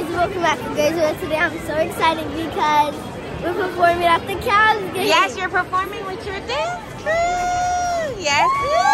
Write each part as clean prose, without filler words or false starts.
guys, welcome back to Grace. Today I'm so excited because we're performing at the Cavs game. Yes, you're performing with your dance crew. Yes.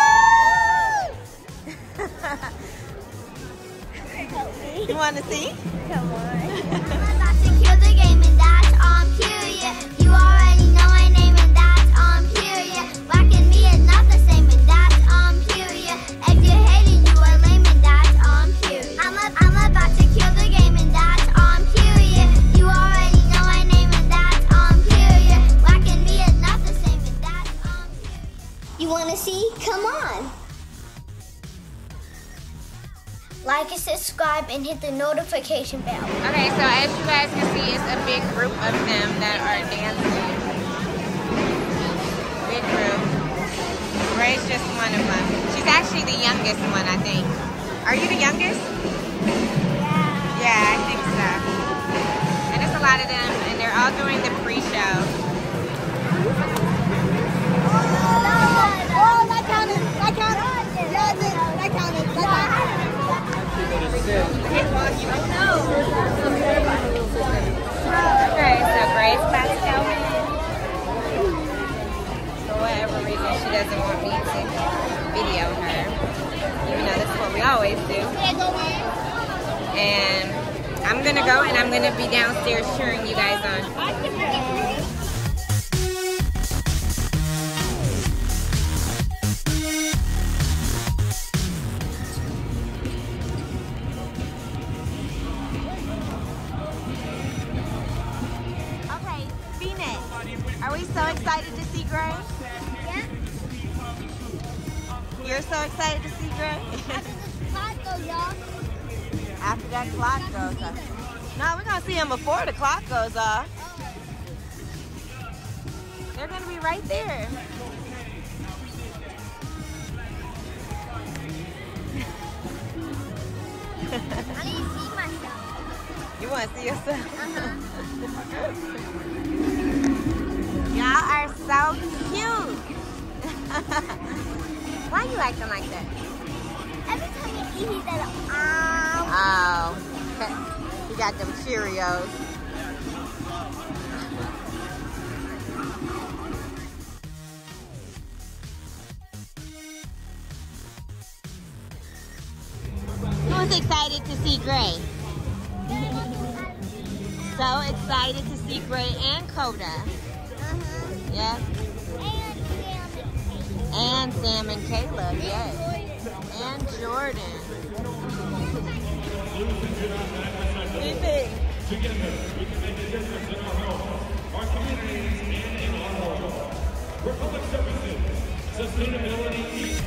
You want to see? Come on. I'm about to kill the game and that's on period. You already know my name and that's on period. Whacking me is not the same and that's on period. If you're hating, you are lame and that's on period. I'm about to kill the game and that's on period. You already know my name and that's on period. Whacking me is not the same and that's on period. You wanna see? Come on. Like and subscribe and hit the notification bell. Okay, so as you guys can see, it's a big group of them that are dancing. Big group. Ray's just one of them. She's actually the youngest one, I think. Are you the youngest? Yeah. Yeah, I think so. And it's a lot of them, and they're all doing the pre-show. Oh, that counted. That counted. That counted. That counted. Okay, so Grace about to go in. For whatever reason, she doesn't want me to video her. Even though that's what we always do. And I'm gonna go and I'm gonna be downstairs cheering you guys on. Okay, Phoenix, are we so excited to see Grace? Yeah. You're so excited to see Grace? After that clock goes off. No, we're gonna see him before the clock goes off. They're gonna be right there. I need to see myself. You wanna see yourself? Uh-huh. Y'all are so cute. Why you acting like that? Every time you eat, he says, Oh, he got them Cheerios. Who's excited to see Gray? So excited to see Gray and Coda. Yep. And Sam and Caleb, yes. And Jordan. What do you think? Together, we can make a difference in our home, our communities, and in our world. Republic Services, sustainability.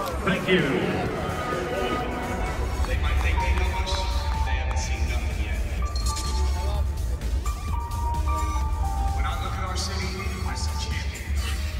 Thank you. They might think they know us, they haven't seen nothing yet. When I look at our city, I see champions.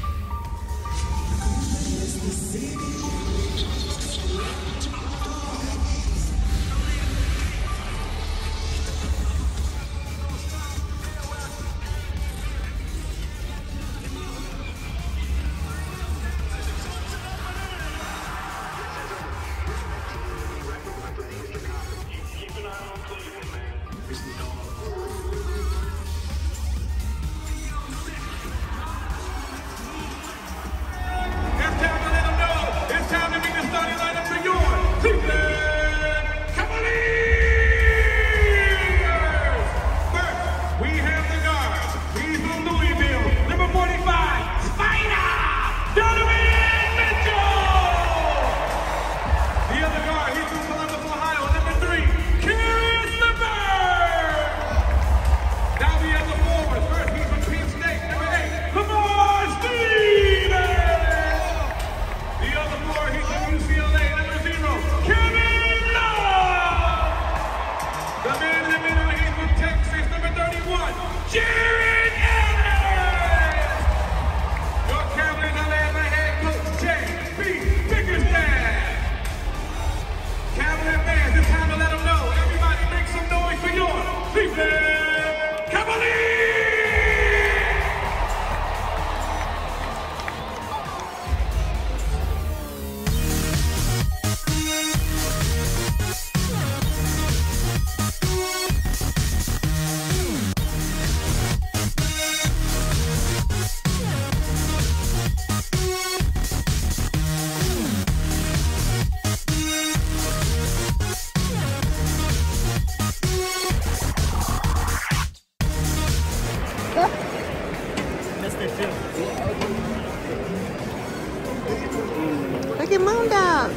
Look at Moondog.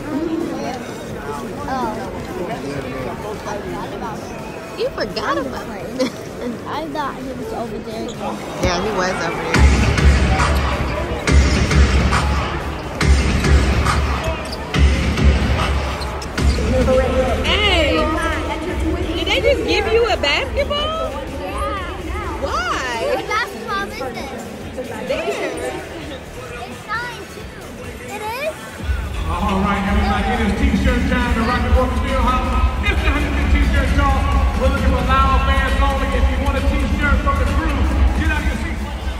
You forgot about it. I thought he was over there again. Yeah, he was over there. Hey, did they just give you a basketball? Yeah. Why? What basketball is this? There. It's 9 too. It is? All right, everybody, it is t-shirt time to Rocky Morton Fieldhouse. It's the 100 t-shirt talk. We're looking for loud fans only. If you want a t-shirt from the crew, get out of your seat.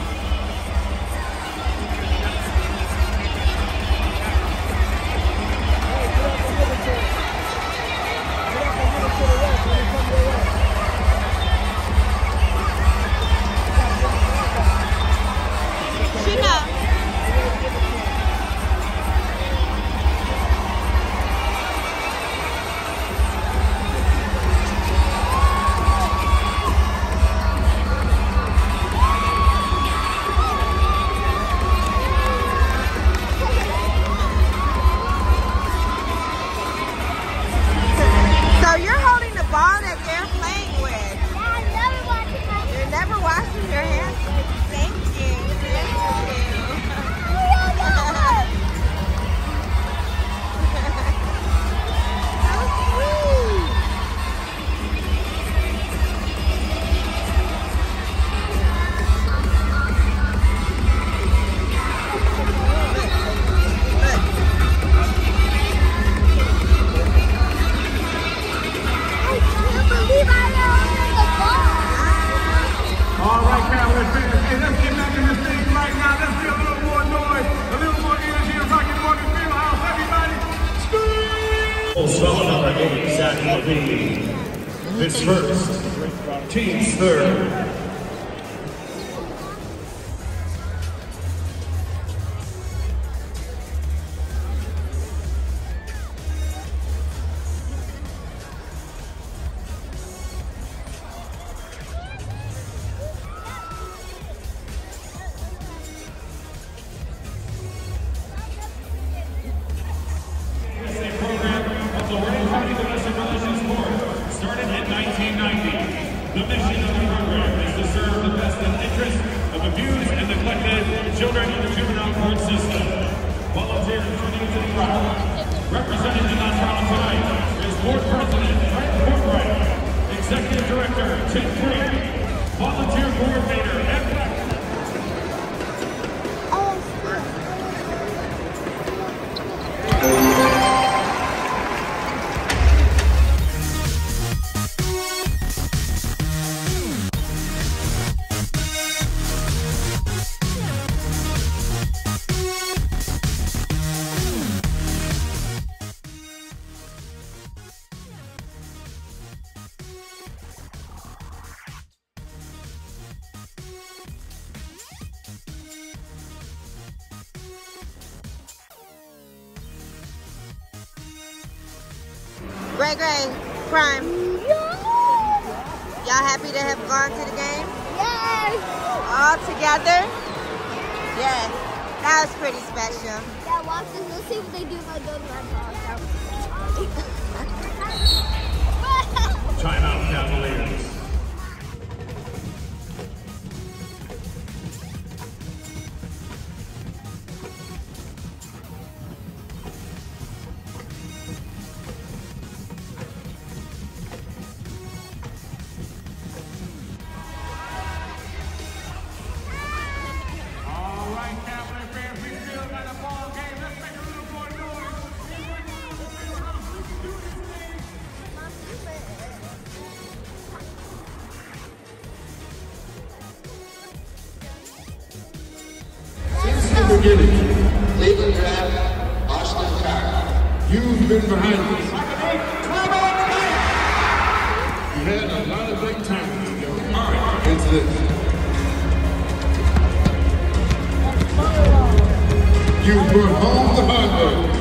Cell number 8, Zach Levine. This first, team's third. The mission of the program is to serve the best interest of abused and neglected children in the juvenile court system. Volunteers to the Director, Tim Green. Volunteer Coordinator, Ed Black. Gray, Prime. Y'all happy to have gone to the game? Yes! All together? Yes. That was pretty special. Yeah, watch this. Let's see what they do if I go to my dog. Timeout, Cavaliers. Beginning, Cleveland Draft, Austin Carr. You've been behind us. You had a lot of big times. All right, into this. You brought home the hard work.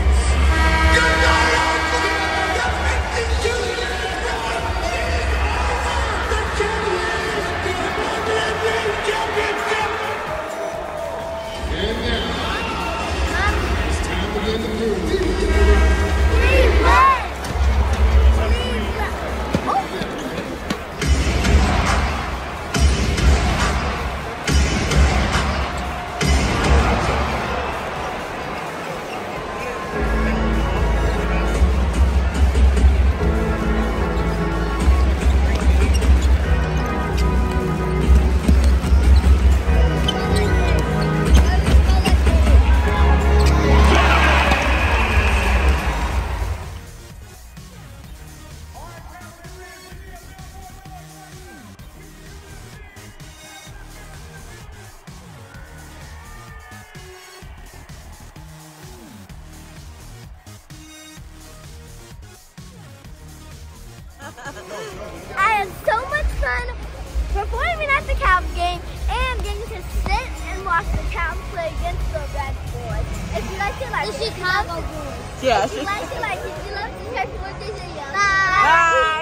I had so much fun performing at the Cavs game and getting to sit and watch the Cavs play against the Red Boys. If you like it, like it. Yeah. If you like it, like it. If you love it, check what they say. Bye.